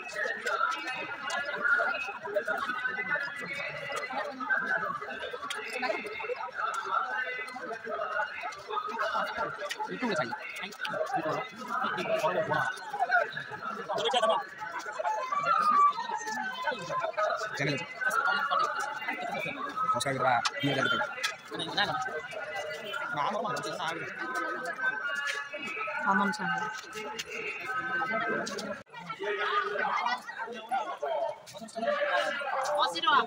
itu nggak saya jangan kos kita dia dari itu aman sana masih doang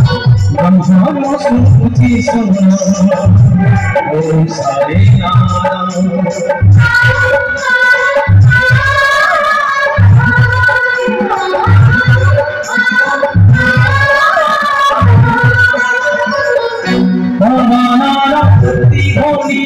Om Sare Nara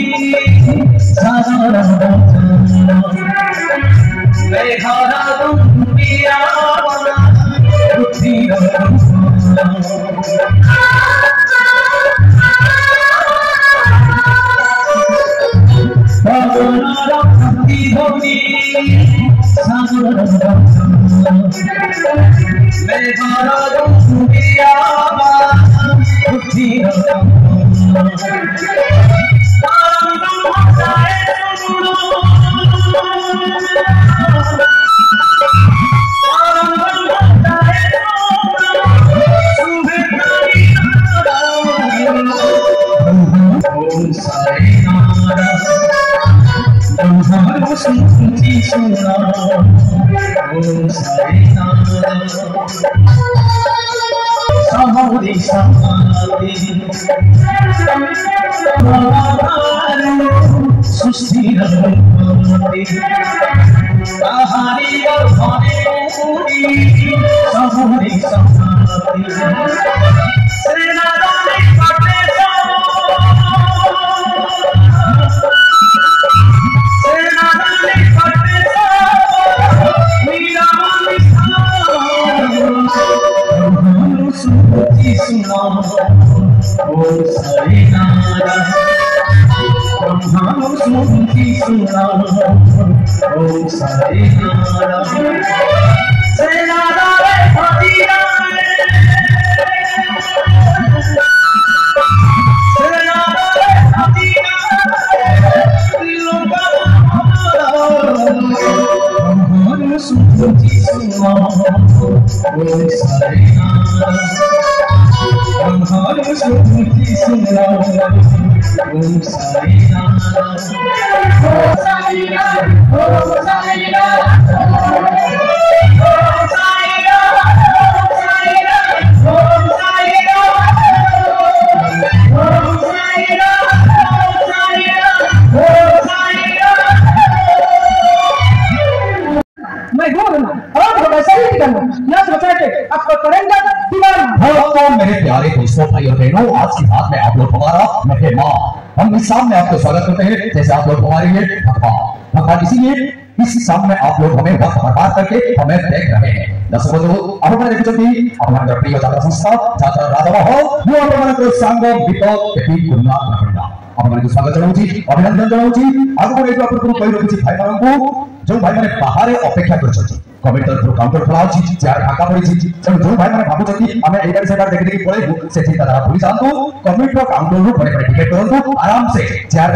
मेरे प्यारे दोस्तों भाई और बहनों, आज की बात में आप लोग हमारा मेहमान हम इस शाम में आपको स्वागत करते हैं। जैसे आप लोग हमारे लिए भगवान इसीलिए इस शाम में आप लोग हमें वक्त बर्बाद करके हमें देख रहे हैं। दर्शकों ଆପଣ ଦେଖୁଛନ୍ତି ଆପଣଙ୍କର ପ୍ରିୟ ଯାତ୍ରା ସଂସ୍ଥା ଯାତ୍ରା ରାଜମହଲ ମୁଁ ଆପଣଙ୍କର ସାଙ୍ଗ ବିପଦ କେପି ଗୁରୁନାଥ ରଖଣ୍ଡା ଆପଣମାନଙ୍କୁ ସ୍ୱାଗତ ଜଣାଉଛି, ଅଭିନନ୍ଦନ ଜଣାଉଛି। ଆଗକୁ ଏଇଠୁ ଆପଣଙ୍କୁ କହି ରଖୁଛି ଭାଇମାନଙ୍କୁ, ଯେଉଁ ଭାଇମାନେ ବାହାରେ ଅପେକ୍ଷା କରିଛନ୍ତି କମିଟି ତରଫରୁ କାଉଣ୍ଟର ଖୋଲା ଅଛି, ଚେୟାର ଫାଙ୍କା ପଡ଼ିଛି। ତେଣୁ ଯେଉଁ ଭାଇମାନେ ଭାବୁଛନ୍ତି ଆମେ ଏଇଟା ସେଟା ଦେଖି ଦେଖି ପଳେଇବୁ, ସେ ଚିନ୍ତାଧାରା ଭୁଲି ଯାଆନ୍ତୁ। କମିଟିର କାଉଣ୍ଟରରୁ ଘରେ ଘରେ ଟିକେଟ କରନ୍ତୁ, ଆରାମସେ ଚେୟାର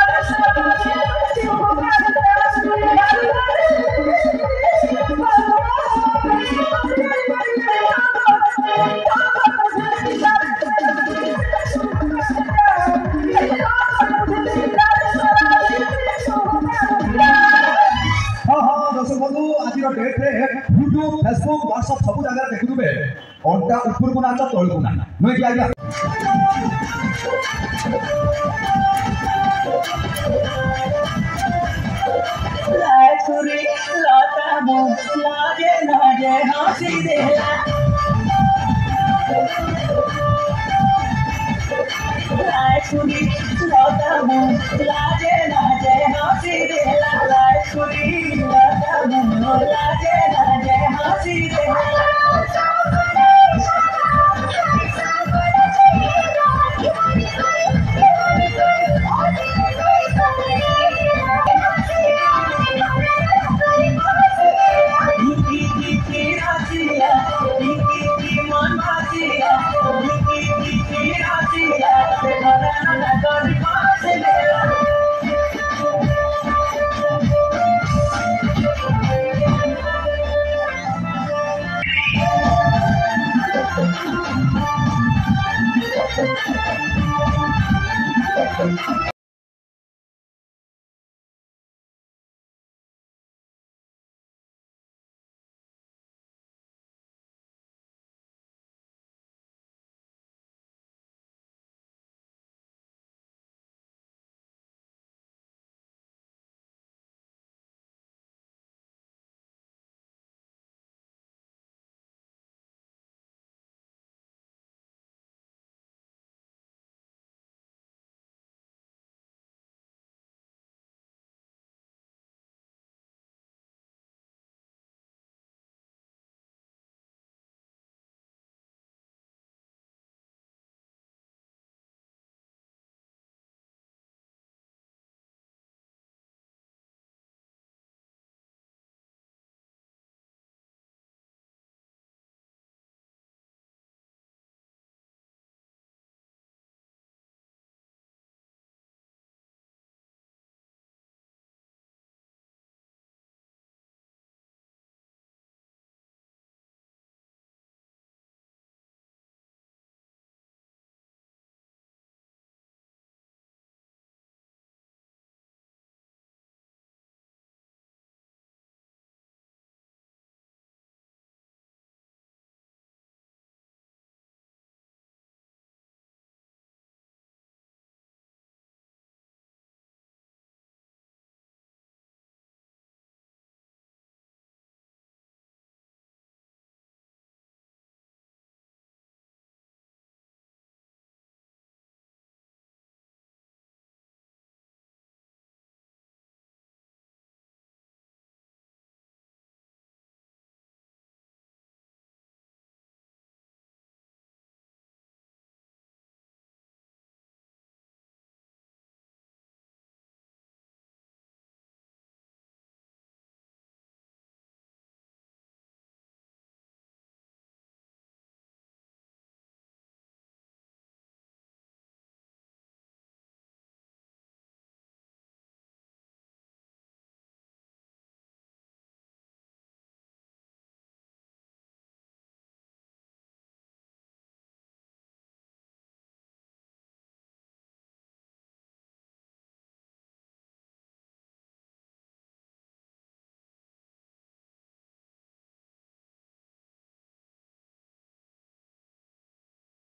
यूट्यूब फेसबुक व्हाट्सएप सब जगह देखुवे अंटा ऊपर को नाच तल को ना नुई कि आज्ञा लासुरी लाता मो लागे लागे हंसी देला लासुरी लाता मो लागे लागे हंसी देला लासुरी